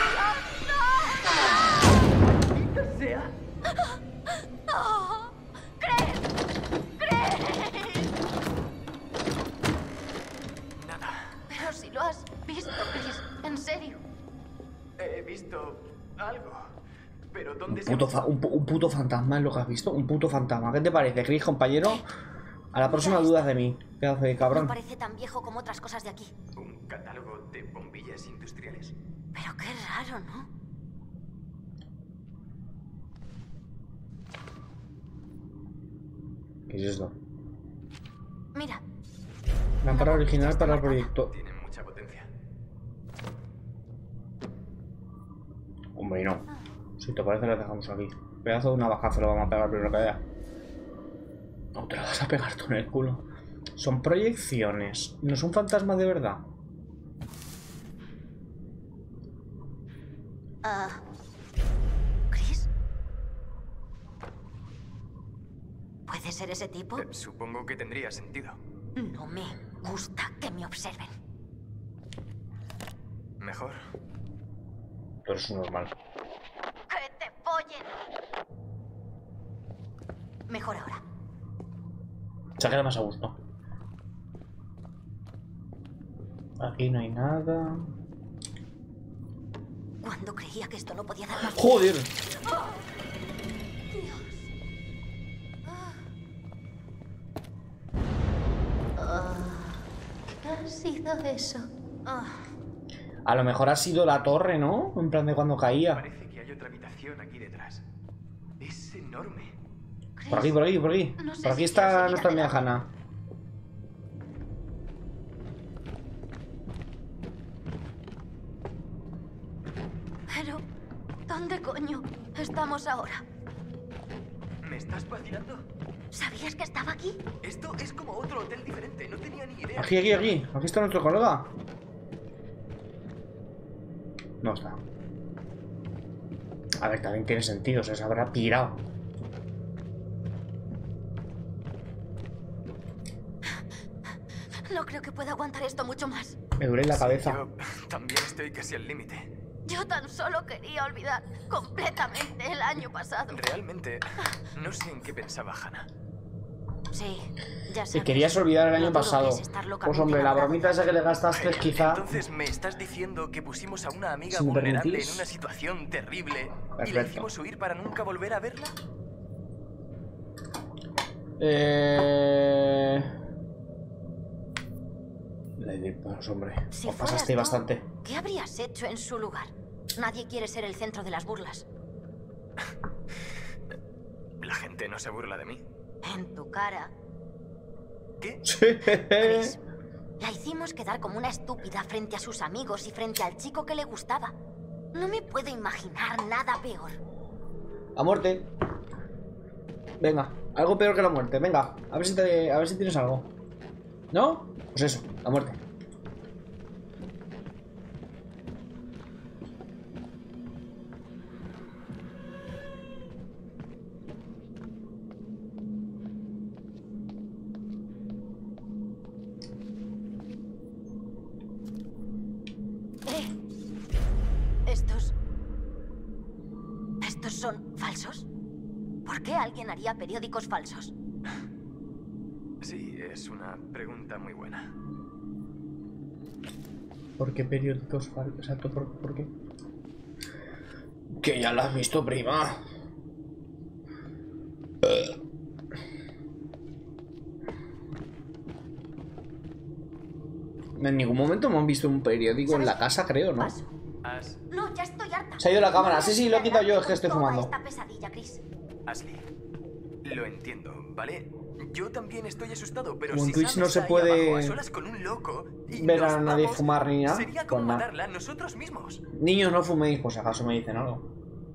Pero si lo has visto, Chris, en serio. He visto algo. Pero ¿dónde Un puto fantasma es lo que has visto. Un puto fantasma. ¿Qué te parece, Chris, compañero? A la próxima dudas de mí. Pedazo de cabrón. No parece tan viejo como otras cosas de aquí. ¿Un catálogo de bombillas industriales? Pero qué raro, ¿no? ¿Qué es esto? Mira. Lámpara original para el proyecto. Tiene mucha potencia. Hombre, no. Si te parece, lo dejamos aquí. Pedazo de una bajazo lo vamos a pegar primero que haya. No te lo vas a pegar tú en el culo. Son proyecciones. No es un fantasma de verdad. ¿Chris? ¿Puede ser ese tipo? Supongo que tendría sentido. No me gusta que me observen. Mejor. Pero es normal. ¡Que te follen! Mejor ahora. Se queda más a gusto. Aquí no hay nada. Cuando creía que esto no podía dar más. ¡Joder! ¿Qué ha sido eso? A lo mejor ha sido la torre, ¿no? En plan de cuando caía. Parece que hay otra habitación aquí detrás. Es enorme. Por aquí, por aquí, por aquí. No sé Por aquí si está quiero nuestra seguir amiga Hannah. Pero, ¿dónde coño estamos ahora? ¿Me estás vacilando? ¿Sabías que estaba aquí? Esto es como otro hotel diferente. No tenía ni idea. Aquí, aquí, aquí. Aquí está nuestro colega. No está. A ver, también tiene sentido. Se habrá pirado. No creo que pueda aguantar esto mucho más. Me duele la cabeza. Yo también estoy casi al límite. Yo tan solo quería olvidar completamente el año pasado. Realmente, no sé en qué pensaba Hannah. Sí, ya Si sabes. querías olvidar el Lo año duro que pasado. es estar Pues locamente hombre, la enamorado. bromita esa que le gastaste quizá. Entonces me estás diciendo que pusimos a una amiga Si me vulnerable permitís. en una situación terrible y la Perfecto. hicimos huir para nunca volver a verla. Pues hombre, Si os fueras pasaste tú, bastante. ¿qué habrías hecho en su lugar? Nadie quiere ser el centro de las burlas. La gente no se burla de mí. En tu cara. ¿Qué? Chris, la hicimos quedar como una estúpida frente a sus amigos y frente al chico que le gustaba. No me puedo imaginar nada peor. A muerte. Venga, algo peor que la muerte. Venga, a ver si tienes algo. ¿No? Pues eso, la muerte. son falsos? ¿Por qué alguien haría periódicos falsos? Sí, es una pregunta muy buena. ¿Por qué periódicos falsos? Exacto, ¿por qué? Que ya lo has visto, prima. En ningún momento hemos visto un periódico en la casa, creo, ¿no? Paso. No, ya estoy harta. Se ha ido la cámara. Sí, lo he quitado yo, es que estoy Toda fumando. esta pesadilla, Chris. Ashley, lo entiendo, ¿vale? Yo también estoy asustado, pero Como en si Twitch Sam no se está ahí puede abajo a solas con un loco y ver a nos nadie vamos, fumar ni nada, sería pues como nada. matarla nosotros mismos. Niños, no fuméis, por si acaso me dicen algo.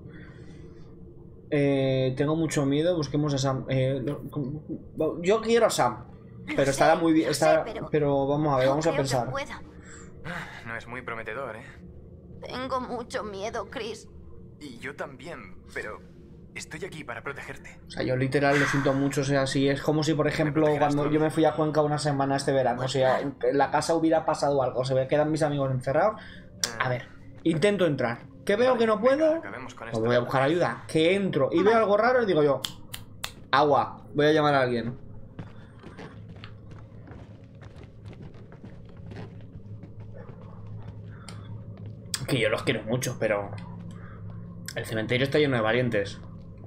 Tengo mucho miedo, busquemos a Sam. Yo quiero a Sam, pero estará muy bien. Lo sé, Pero vamos a ver, No vamos a creo que pensar. pueda. No es muy prometedor, ¿eh? Tengo mucho miedo, Chris. Y yo también, pero estoy aquí para protegerte. O sea, yo literal lo siento mucho, o sea, si es como si, por ejemplo, cuando yo me fui a Cuenca una semana este verano, o sea, en la casa hubiera pasado algo, se me quedan mis amigos encerrados. A ver, intento entrar. ¿Qué veo que no puedo? Acabemos con Pues esto. voy a buscar ayuda. Que entro y veo algo raro y digo yo, agua, voy a llamar a alguien. Que yo los quiero mucho, pero el cementerio está lleno de valientes.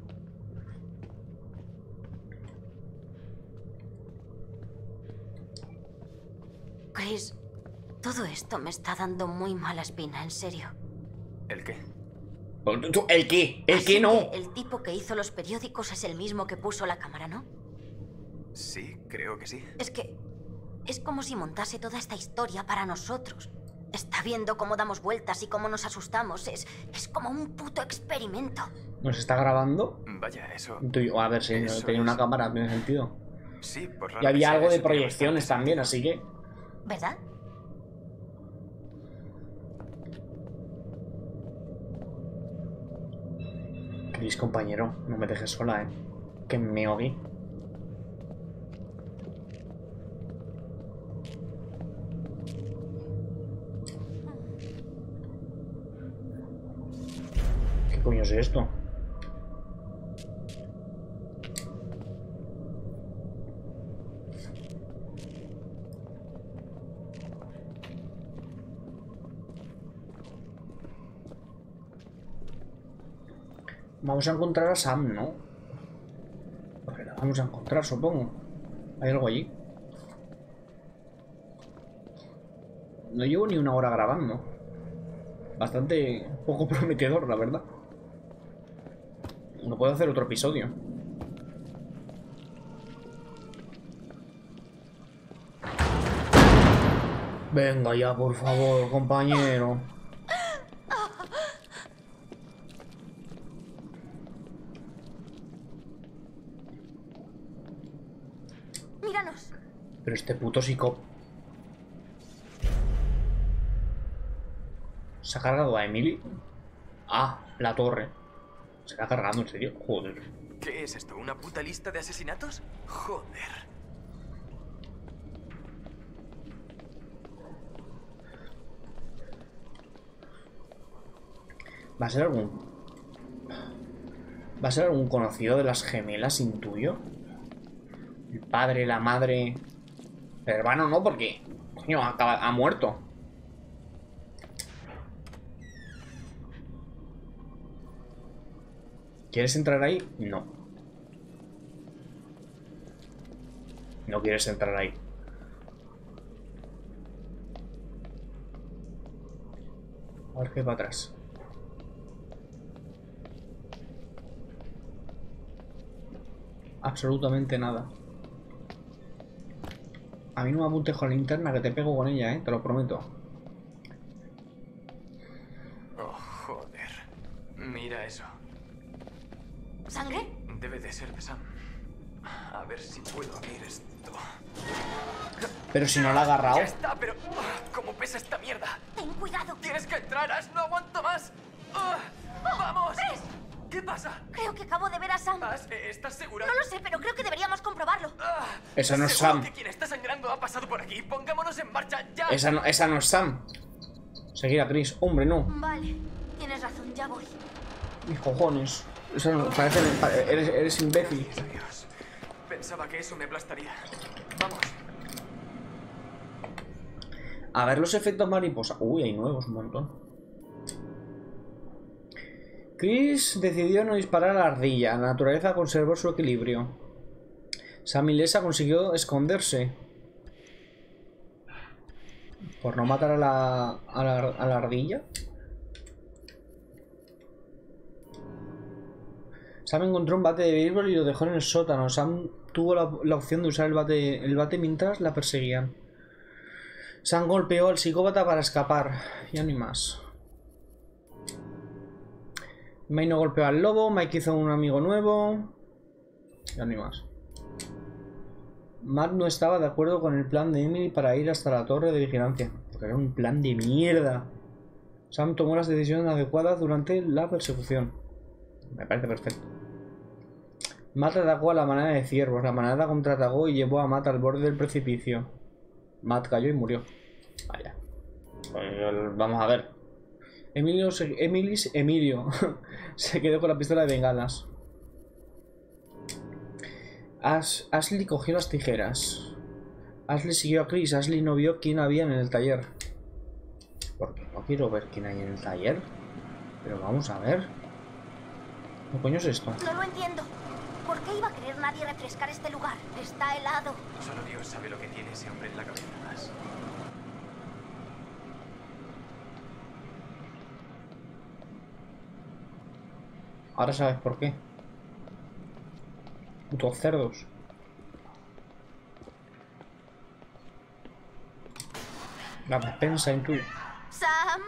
Chris, todo esto me está dando muy mala espina, en serio. ¿El qué? ¿El qué? ¿El Así qué no? que el tipo que hizo los periódicos es el mismo que puso la cámara, ¿no? Sí, creo que sí. Es que es como si montase toda esta historia para nosotros. Está viendo cómo damos vueltas y cómo nos asustamos. Es como un puto experimento. ¿Nos está grabando? Vaya, eso... A ver, si Eso tenía una es. cámara, tiene sentido. Sí, por raro Y que había sea, algo de eso tiene proyecciones bastante también, sentido. así que... ¿Verdad? Chris, compañero, no me dejes sola, que me oí. ¿Qué coño es esto? Vamos a encontrar a Sam, ¿no? Porque la vamos a encontrar, supongo. ¿Hay algo allí? No llevo ni una hora grabando. Bastante poco prometedor, la verdad. No puedo hacer otro episodio. Venga ya, por favor, compañero. Míranos. Pero este puto psico... ¿Se ha cargado a Emily? Ah, la torre. ¿Se la ha cargado, en serio? Joder. ¿Qué es esto? ¿Una puta lista de asesinatos? Joder. ¿Va a ser algún... ¿Va a ser algún conocido de las gemelas, intuyo? El padre, la madre... El hermano no, porque... Coño, ha muerto. ¿Quieres entrar ahí? No. No quieres entrar ahí. A ver qué hay para atrás. Absolutamente nada. A mí no me apuntes con la linterna, que te pego con ella, te lo prometo. Oh, joder. Mira eso. ¿Sangre? Debe de ser de Sam. A ver si puedo abrir esto. Pero si no la ha agarrado. Ya está, pero... ¿Cómo pesa esta mierda? Ten cuidado. ¡Tienes que entrar, Ash! ¡No aguanto más! ¡Vamos! Chris. ¿Qué pasa? Creo que acabo de ver a Sam. Ash, ¿estás segura? No lo sé, pero creo que deberíamos comprobarlo. Esa no es ¿Seguro Sam. que quien está sangrando ha pasado por aquí? Pongámonos en marcha ya. Esa no es Sam. Seguir a Chris. Hombre, no. Vale, tienes razón, ya voy. Mis cojones. Eso no, parece... Eres imbécil. Adiós. Pensaba que eso me aplastaría. Vamos. A ver los efectos mariposa. Uy, hay nuevos, un montón. Chris decidió no disparar a la ardilla. La naturaleza conservó su equilibrio. Sam y Lesa consiguió esconderse. Por no matar a la ardilla. Sam encontró un bate de béisbol y lo dejó en el sótano. Sam tuvo la opción de usar el bate mientras la perseguían. Sam golpeó al psicópata para escapar. Ya ni más. May no golpeó al lobo. Mike hizo un amigo nuevo. Ya ni más. Matt no estaba de acuerdo con el plan de Emily para ir hasta la torre de vigilancia. Porque era un plan de mierda. Sam tomó las decisiones adecuadas durante la persecución. Me parece perfecto. Matt atacó a la manada de ciervos. La manada contraatacó y llevó a Matt al borde del precipicio. Matt cayó y murió. Vaya. Pues, vamos a ver. Emilio se quedó con la pistola de bengalas. Ashley cogió las tijeras. Ashley siguió a Chris. Ashley no vio quién había en el taller. Porque no quiero ver quién hay en el taller. Pero vamos a ver. ¿Qué coño es esto? No lo entiendo. ¿Por qué iba a querer nadie refrescar este lugar? Está helado. Solo Dios sabe lo que tiene ese hombre en la cabeza. Ahora sabes por qué. Putos cerdos. La despensa en tu... Sam.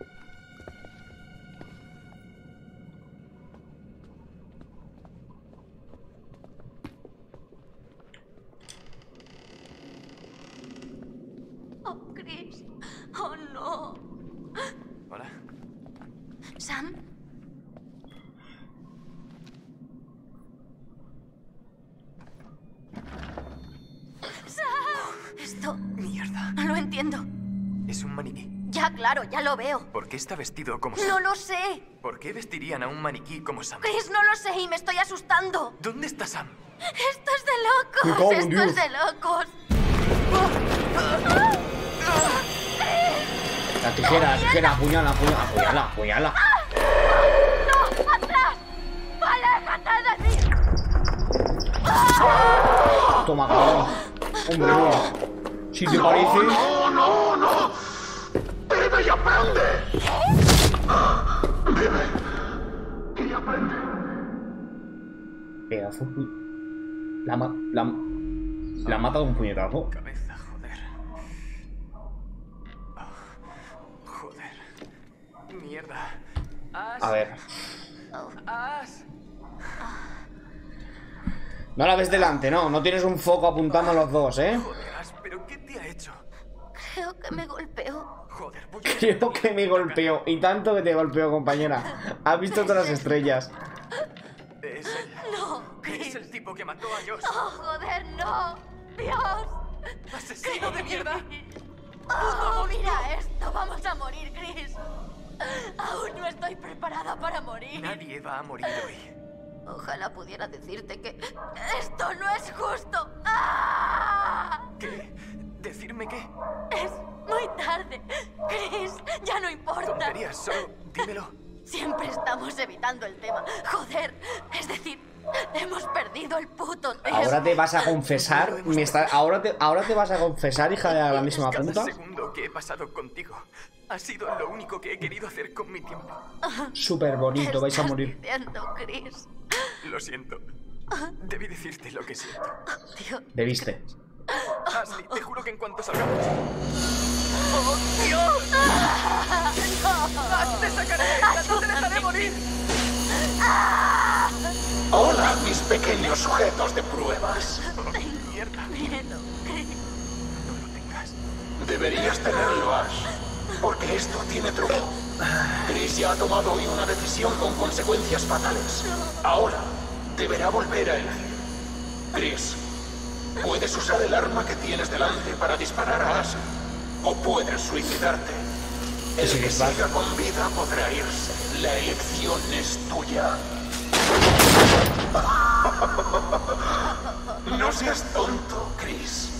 Oh, Chris. Oh, no. Hola. Sam. Esto... Mierda. No lo entiendo. Es un maniquí. Ya, claro, ya lo veo. ¿Por qué está vestido como Sam? No lo sé. ¿Por qué vestirían a un maniquí como Sam? Chris, no lo sé y me estoy asustando. ¿Dónde está Sam? Esto es de Me cago locos. en Esto Dios. es de locos. La tijera, apuñala. ¡No! ¡Atrás! ¡Aléjate de mí! Toma, cabrón. Hombre, no. Si te parece... ¡No! ¡Bebe y aprende! ¡Bebe y aprende! Pedazo. La ha matado un puñetazo. Cabeza, joder. Oh, joder. Mierda. Ash. A ver. Ash. No la ves delante, ¿no? No tienes un foco apuntando a los dos, ¿eh? Joder, Ash, ¿pero qué te ha hecho? Creo que me golpeó. Joder, voy Creo que me golpeó. Y tanto que te golpeó, compañera. Has visto todas las estrellas. Es él. No, Es el tipo que mató a Josh. ¡Oh, joder, no! ¡Dios! ¡Asesino de mierda! ¡Oh, mira esto! ¡Vamos a morir, Chris! Aún no estoy preparada para morir. Nadie va a morir hoy. Ojalá pudiera decirte que esto no es justo. ¡Ah! ¿Qué? ¿Decirme qué? Es muy tarde. Chris, ya no importa. Tonterías, solo dímelo. Siempre estamos evitando el tema. Joder, es decir, hemos perdido el puto tiempo. Ahora te vas a confesar. Ahora te vas a confesar, hija de la misma Cada puta. segundo que he pasado contigo ha sido lo único que he querido hacer con mi tiempo. Súper bonito, vais a morir. ¿Qué estás diciendo, Chris? Lo siento. Debí decirte lo que siento. Dios. Debiste. Ashley, te juro que en cuanto salgamos... ¡Oh, Dios! ¡Ash, te sacaré! ¡No te dejaré morir! Hola, mis pequeños sujetos de pruebas. ¡Mierda! Miedo, Chris. No lo tengas. Deberías tenerlo, Ash, porque esto tiene truco. Chris ya ha tomado hoy una decisión con consecuencias fatales. Ahora deberá volver a elegir. Chris, puedes usar el arma que tienes delante para disparar a Ash, o puedes suicidarte. El que siga con vida podrá irse. La elección es tuya. No seas tonto, Chris.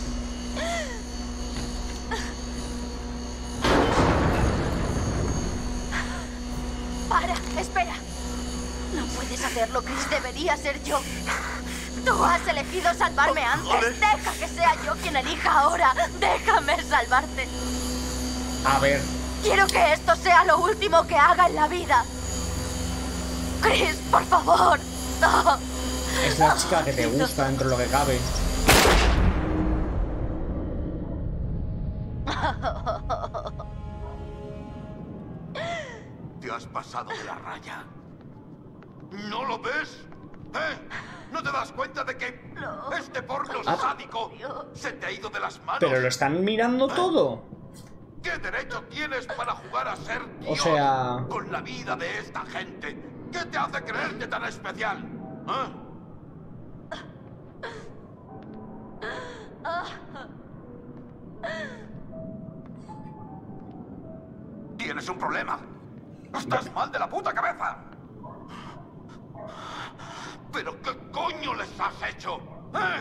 Para, espera. No puedes hacerlo, Chris. Debería ser yo. Tú has elegido salvarme antes. Deja que sea yo quien elija ahora. Déjame salvarte. A ver. Quiero que esto sea lo último que haga en la vida. Chris, por favor. No. Es la chica que te gusta dentro de lo que cabe. Te has pasado de la raya. ¿No lo ves? ¿Eh? ¿No te das cuenta de que este porno sádico se te ha ido de las manos? Pero lo están mirando todo. ¿Qué derecho tienes para jugar a ser Dios O sea... con la vida de esta gente? ¿Qué te hace creerte tan especial? ¿Eh? ¿Tienes un problema? ¡Estás mal de la puta cabeza! ¿Pero qué coño les has hecho? ¿Eh?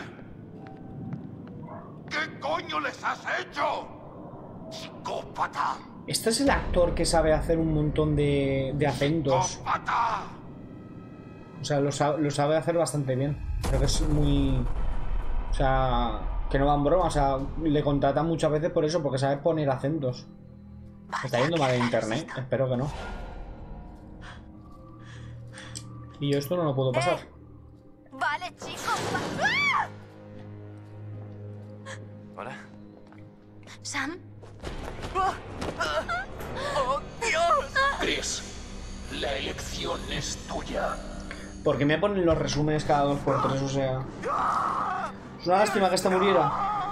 ¿Qué coño les has hecho? ¡Psicópata! Este es el actor que sabe hacer un montón de acentos. ¡Psicópata! O sea, lo sabe hacer bastante bien. Creo que es muy... O sea, que no va en broma. O sea, le contratan muchas veces por eso, porque sabe poner acentos. ¿Me está yendo mal de internet? Espero que no. Y yo esto no lo puedo pasar. Vale, chicos. Hola. ¿Sam? ¡Oh, Dios! Chris, la elección es tuya. ¿Por qué me ponen los resúmenes cada 2x3? O sea... Es una lástima que este muriera.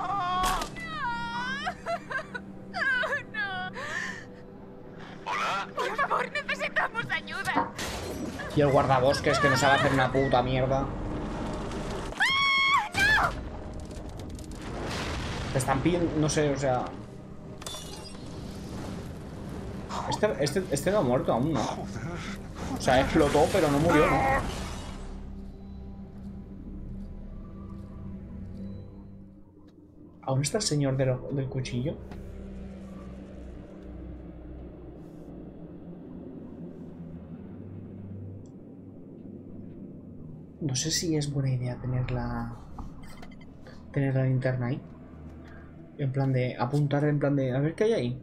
¿Hola? Por favor, necesitamos ayuda. Y el guardabosques que no sabe hacer una puta mierda. Te están pidiendo... No sé, o sea... Este no ha muerto aún, ¿no? O sea, explotó, pero no murió, ¿no? ¿Aún está el señor del cuchillo? No sé si es buena idea tener la linterna ahí. En plan de apuntar, en plan de a ver qué hay ahí.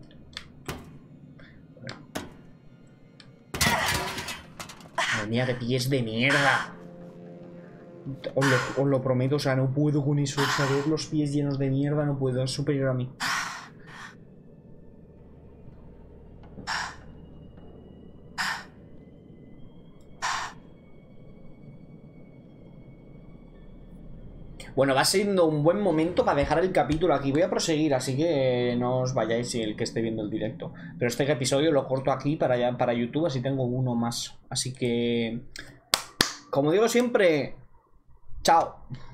Madre mía, de pies de mierda. Os lo prometo, o sea, no puedo con eso. O sea, ver los pies llenos de mierda, no puedo. Es superior a mí. Bueno, va siendo un buen momento para dejar el capítulo aquí. Voy a proseguir, así que no os vayáis si el que esté viendo el directo. Pero este episodio lo corto aquí para YouTube, así tengo uno más. Así que, como digo siempre, chao.